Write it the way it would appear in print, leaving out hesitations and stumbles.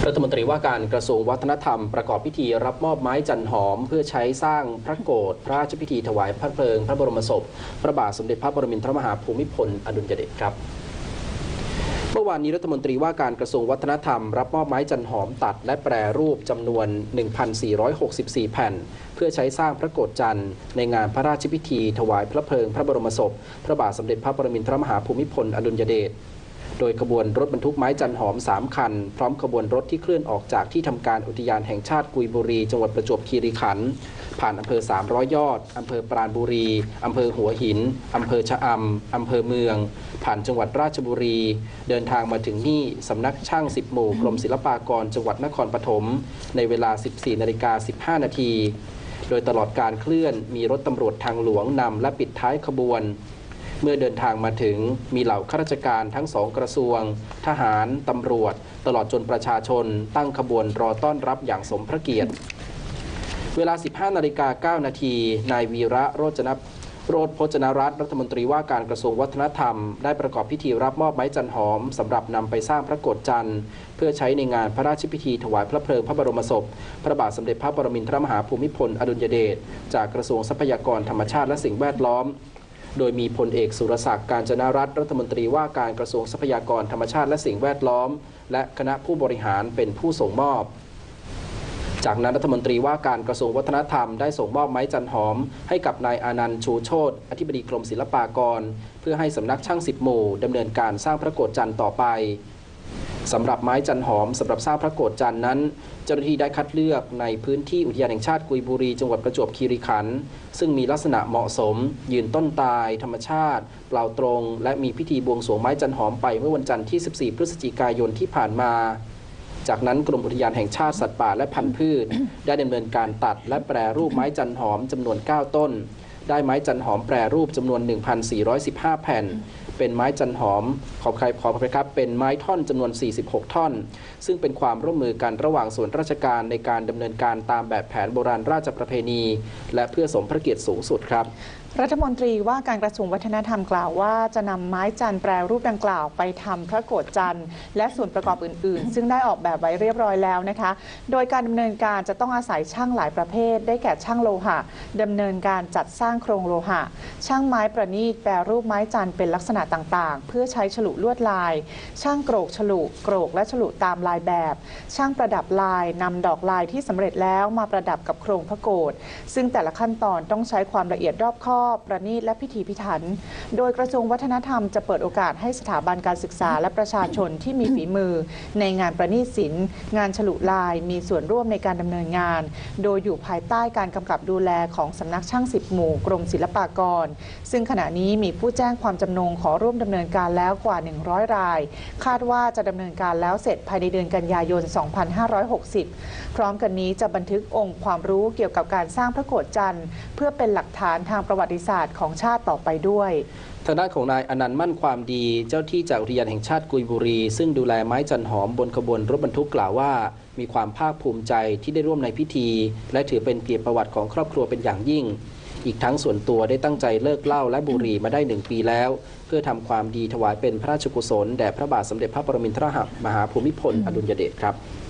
รัฐมนตรีว่าการกระทรวงวัฒนธรรมประกอบพิธีรับมอบไม้จันหอมเพื่อใช้สร้างพระโกฐพระราชพิธีถวายพระเพลิงพระบรมศพพระบาทสมเด็จพระปรมินทรมหาภูมิพลอดุลยเดชครับเมื่อวานนี้รัฐมนตรีว่าการกระทรวงวัฒนธรรมรับมอบไม้จันหอมตัดและแปรรูปจำนวน 1,464 แผ่นเพื่อใช้สร้างพระโกฐจันทร์ในงานพระราชพิธีถวายพระเพลิงพระบรมศพพระบาทสมเด็จพระปรมินทรมหาภูมิพลอดุลยเดชโดยขบวนรถบรรทุกไม้จันหอม3คันพร้อมขบวนรถที่เคลื่อนออกจากที่ทำการอุทยานแห่งชาติกุยบุรีจังหวัดประจวบคีรีขันธ์ผ่านอำเภอ300 ยอดอำเภอปราณบุรีอำเภอหัวหินอำเภอชะอำอำเภอเมืองผ่านจังหวัดราชบุรีเดินทางมาถึงที่สำนักช่าง10 หมู่กรมศิลปากรจังหวัดนครปฐมในเวลา 14:15 นาทีโดยตลอดการเคลื่อนมีรถตำรวจทางหลวงนำและปิดท้ายขบวนเมื่อเดินทางมาถึงมีเหล่าข้าราชการทั้ง2 กระทรวงทหารตำรวจตลอดจนประชาชนตั้งขบวนรอต้อนรับอย่างสมพระเกียรติเวลา 15:09 นาทีนายวีระโรจนรัตน์รัฐมนตรีว่าการกระทรวงวัฒนธรรมได้ประกอบพิธีรับมอบไม้จันหอมสำหรับนำไปสร้างพระโกฐจันทร์เพื่อใช้ในงานพระราชพิธีถวายพระเพลิงพระบรมศพพระบาทสมเด็จพระปรมินทรมหาภูมิพลอดุลยเดชจากกระทรวงทรัพยากรธรรมชาติและสิ่งแวดล้อมโดยมีพลเอกสุรศักดิ์กาญจนรัตน์รัฐมนตรีว่าการกระทรวงทรัพยากรธรรมชาติและสิ่งแวดล้อมและคณะผู้บริหารเป็นผู้ส่งมอบจากนั้นรัฐมนตรีว่าการกระทรวงวัฒนธรรมได้ส่งมอบไม้จันหอมให้กับนายอานันต์ชูโชติอธิบดีกรมศิลปากรเพื่อให้สำนักช่าง10 หมู่ดำเนินการสร้างพระโกฐจันทร์ต่อไปสำหรับไม้จันหอมสำหรับสร้างพระโกฐจันทร์นั้นเจ้าหน้าที่ได้คัดเลือกในพื้นที่อุทยานแห่งชาติกุยบุรีจังหวัดประจวบคีรีขันธ์ซึ่งมีลักษณะเหมาะสมยืนต้นตายธรรมชาติเปล่าตรงและมีพิธีบวงสรวงไม้จันหอมไปเมื่อวันจันทร์ที่ 14 พฤศจิกายนที่ผ่านมาจากนั้นกรมอุทยานแห่งชาติสัตว์ป่าและพันธุ์พืชได้ดำเนินการตัดและแปรรูปไม้จันหอมจำนวน 9 ต้นได้ไม้จันหอมแปรรูปจำนวน 1,415 แผ่นเป็นไม้จันหอมขออภัยครับเป็นไม้ท่อนจำนวน 46 ท่อนซึ่งเป็นความร่วมมือกันระหว่างส่วนราชการในการดำเนินการตามแบบแผนโบราณราชประเพณีและเพื่อสมพระเกียรติสูงสุดครับรัฐมนตรีว่าการกระทรวงวัฒนธรรมกล่าวว่าจะนำไม้จันทร์แปรรูปดังกล่าวไปทำพระโกฐจันทร์และส่วนประกอบอื่นๆซึ่งได้ออกแบบไว้เรียบร้อยแล้วนะคะโดยการดำเนินการจะต้องอาศัยช่างหลายประเภทได้แก่ช่างโลหะดำเนินการจัดสร้างโครงโลหะช่างไม้ประณีตแปรรูปไม้จันทร์เป็นลักษณะต่างๆเพื่อใช้ฉลุลวดลายช่างโกรกฉลุโกรกและฉลุตามลายแบบช่างประดับลายนำดอกลายที่สำเร็จแล้วมาประดับกับโครงพระโกฐซึ่งแต่ละขั้นตอนต้องใช้ความละเอียดรอบคอบประณีตและพิถีพิถันโดยกระทรวงวัฒนธรรมจะเปิดโอกาสให้สถาบันการศึกษาและประชาชนที่มีฝีมือในงานประณีตศิลป์งานฉลุลายมีส่วนร่วมในการดำเนินงานโดยอยู่ภายใต้การกำกับดูแลของสำนักช่าง10 หมู่กรมศิลปากรซึ่งขณะนี้มีผู้แจ้งความจำนงขอร่วมดำเนินการแล้วกว่า100 รายคาดว่าจะดำเนินการแล้วเสร็จภายในเดือนกันยายน 2560 พร้อมกันนี้จะบันทึกองค์ความรู้เกี่ยวกับการสร้างพระโกฐจันทร์เพื่อเป็นหลักฐานทางประวัติศาสตร์ของชาติต่อไปด้วยทางด้านของนายอนันต์มั่นความดีเจ้าที่จากอุทยานแห่งชาติกุยบุรีซึ่งดูแลไม้จันหอมบนขบวนรถบรรทุกกล่าวว่ามีความภาคภูมิใจที่ได้ร่วมในพิธีและถือเป็นเกียรติประวัติของครอบครัวเป็นอย่างยิ่งอีกทั้งส่วนตัวได้ตั้งใจเลิกเหล้าและบุหรี่มาได้1 ปีแล้วเพื่อทำความดีถวายเป็นพระราชกุศลแด่พระบาทสมเด็จพระปรมินทรมหาภูมิพลอดุลยเดชครับ